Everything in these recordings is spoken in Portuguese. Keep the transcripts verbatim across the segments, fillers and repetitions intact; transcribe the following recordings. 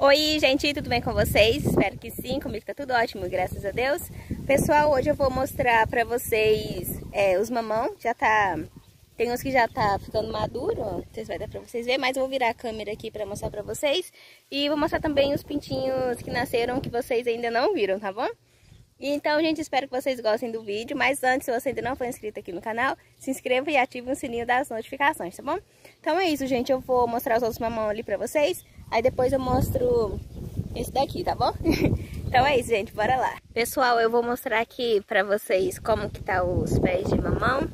Oi, gente, tudo bem com vocês? Espero que sim, comigo tá tudo ótimo, graças a Deus. Pessoal, hoje eu vou mostrar pra vocês é, os mamão. Já tá... Tem uns que já tá ficando maduro, ó. Vocês vai dar pra vocês verem, mas eu vou virar a câmera aqui pra mostrar pra vocês. E vou mostrar também os pintinhos que nasceram, que vocês ainda não viram, tá bom? Então, gente, espero que vocês gostem do vídeo. Mas antes, se você ainda não for inscrito aqui no canal, se inscreva e ative o sininho das notificações, tá bom? Então é isso, gente. Eu vou mostrar os outros mamão ali pra vocês. Aí depois eu mostro esse daqui, tá bom? Então é isso, gente. Bora lá. Pessoal, eu vou mostrar aqui pra vocês como que tá os pés de mamão.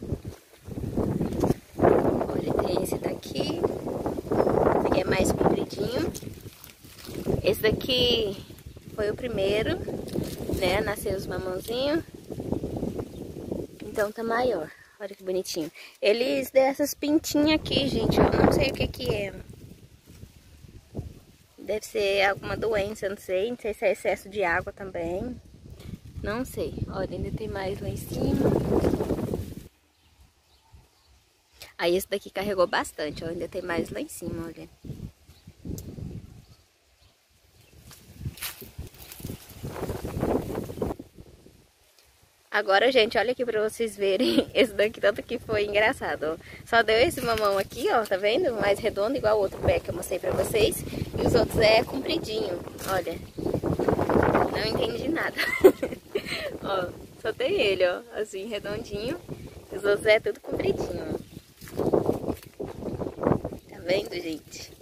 Olha, tem esse daqui. Esse aqui é mais compridinho. Esse daqui foi o primeiro, né? Nasceu os mamãozinhos. Então tá maior. Olha que bonitinho. Eles dão essas pintinhas aqui, gente. Eu não sei o que que é. Deve ser alguma doença, não sei. Não sei se é excesso de água também. Não sei. Olha, ainda tem mais lá em cima. Aí esse daqui carregou bastante, ó. Ainda tem mais lá em cima, olha. Agora, gente, olha aqui pra vocês verem esse daqui, tanto que foi engraçado, ó. Só deu esse mamão aqui, ó, tá vendo? Mais redondo, igual o outro pé que eu mostrei pra vocês. E os outros é compridinho, olha. Não entendi nada. Ó, só tem ele, ó, assim, redondinho. Os outros é tudo compridinho, ó. Tá vendo, gente?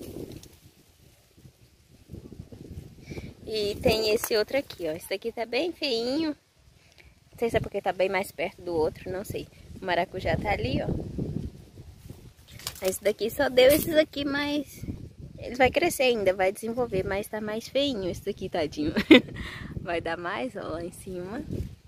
E tem esse outro aqui, ó. Esse daqui tá bem feinho. Não sei se é porque tá bem mais perto do outro, não sei. O maracujá tá ali, ó. Esse daqui só deu esses aqui, mas... Ele vai crescer ainda, vai desenvolver, mas tá mais feinho esse daqui, tadinho. Vai dar mais, ó, lá em cima.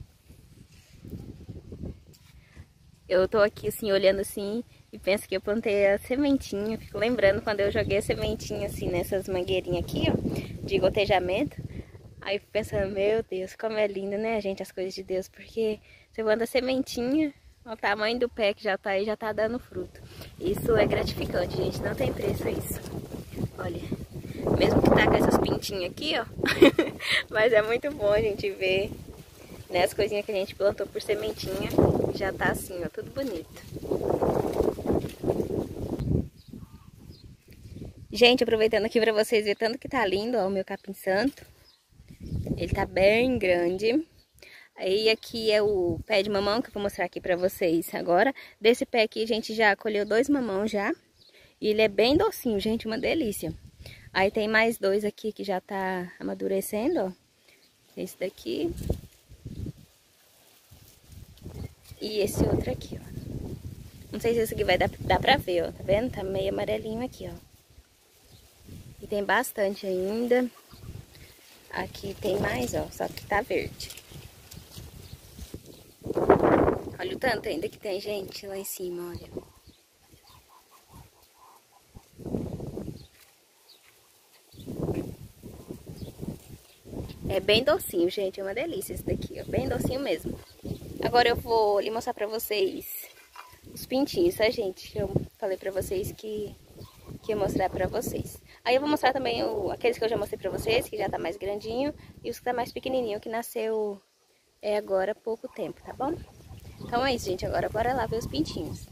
Eu tô aqui, assim, olhando assim, e penso que eu plantei a sementinha. Fico lembrando quando eu joguei a sementinha, assim, nessas mangueirinhas aqui, ó, de gotejamento. Aí fico pensando, meu Deus, como é lindo, né, gente, as coisas de Deus. Porque você manda a sementinha, o tamanho do pé que já tá aí, já tá dando fruto. Isso é gratificante, gente, não tem preço isso. Olha, mesmo que tá com essas pintinhas aqui, ó. Mas é muito bom a gente ver, né, as coisinhas que a gente plantou por sementinha. Já tá assim, ó, tudo bonito. Gente, aproveitando aqui pra vocês verem tanto que tá lindo, ó, o meu capim santo. Ele tá bem grande. Aí aqui é o pé de mamão que eu vou mostrar aqui pra vocês agora. Desse pé aqui a gente já colheu dois mamão já. E ele é bem docinho, gente, uma delícia. Aí tem mais dois aqui que já tá amadurecendo, ó. Esse daqui. E esse outro aqui, ó. Não sei se esse aqui vai dar, dar pra ver, ó. Tá vendo? Tá meio amarelinho aqui, ó. E tem bastante ainda. Aqui tem mais, ó, só que tá verde. Olha o tanto ainda que tem, gente, lá em cima, olha. É bem docinho, gente, é uma delícia esse daqui, ó, bem docinho mesmo. Agora eu vou lhe mostrar pra vocês os pintinhos, tá, gente? Eu falei pra vocês que, que ia mostrar pra vocês. Aí eu vou mostrar também o, aqueles que eu já mostrei pra vocês, que já tá mais grandinho. E os que tá mais pequenininho, que nasceu é, agora há pouco tempo, tá bom? Então é isso, gente. Agora bora lá ver os pintinhos.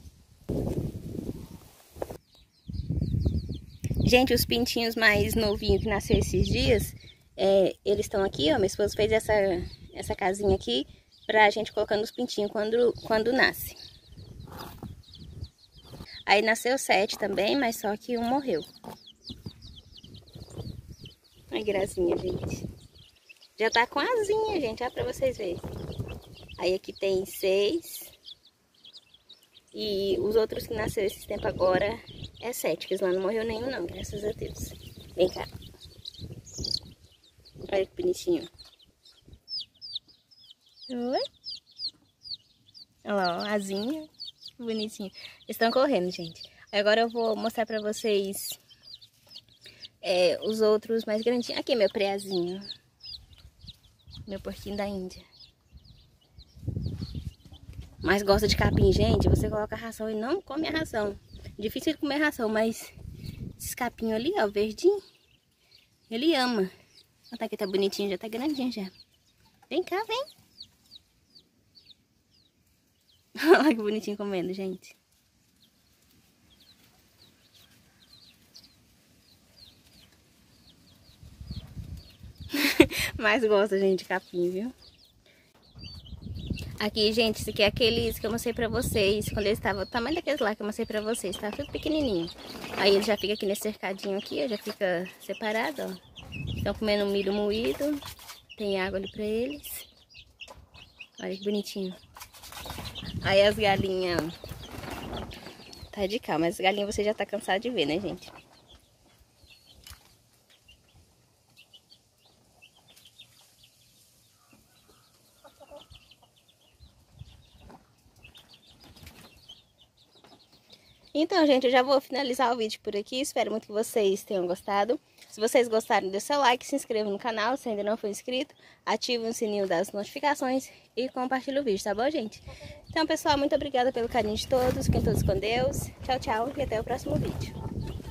Gente, os pintinhos mais novinhos que nasceu esses dias, é, eles estão aqui, ó. Minha esposa fez essa, essa casinha aqui pra gente colocando os pintinhos quando, quando nasce. Aí nasceu sete também, mas só que um morreu. Ai, gracinha, gente. Já tá com asinha, gente, ó, pra vocês verem. Aí aqui tem seis. E os outros que nasceram esse tempo agora é sete, que lá não morreu nenhum não, graças a Deus. Vem cá. Olha que bonitinho. Oi. Olha lá, ó, asinha. Bonitinho. Estão correndo, gente. Agora eu vou mostrar pra vocês... É, os outros mais grandinhos. Aqui, meu preazinho. Meu porquinho da Índia. Mas gosta de capim, gente. Você coloca a ração e não come a ração. Difícil de comer a ração, mas esses capinhos ali, ó, verdinho. Ele ama. Olha, tá aqui, tá bonitinho, já tá grandinho já. Vem cá, vem. Olha que bonitinho comendo, gente. Mas gosta, gente, de capim, viu? Aqui, gente, isso aqui é aqueles que eu mostrei pra vocês. Quando eles estavam, o tamanho daqueles lá que eu mostrei pra vocês, tá tudo pequenininho. Aí ele já fica aqui nesse cercadinho aqui, ó, já fica separado, ó. Estão comendo milho moído. Tem água ali pra eles. Olha que bonitinho. Aí as galinhas... Tá de cá, mas as galinhas você já tá cansado de ver, né, gente? Então, gente, eu já vou finalizar o vídeo por aqui. Espero muito que vocês tenham gostado. Se vocês gostaram, dê seu like, se inscreva no canal se ainda não for inscrito. Ative o sininho das notificações e compartilhe o vídeo, tá bom, gente? Então, pessoal, muito obrigada pelo carinho de todos. Fiquem todos com Deus. Tchau, tchau e até o próximo vídeo.